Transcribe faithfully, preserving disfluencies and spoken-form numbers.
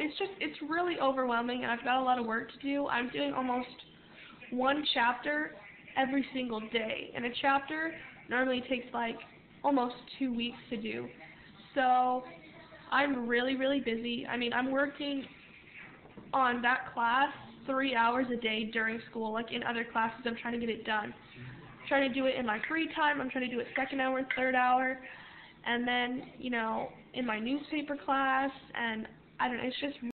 it's just, it's really overwhelming, and I've got a lot of work to do. I'm doing almost one chapter every single day, and a chapter normally takes like almost two weeks to do. So I'm really, really busy. I mean, I'm working on that class three hours a day during school. Like in other classes, I'm trying to get it done. I'm trying to do it in my free time. I'm trying to do it second hour, third hour, and then, you know, in my newspaper class, and I don't know, it's just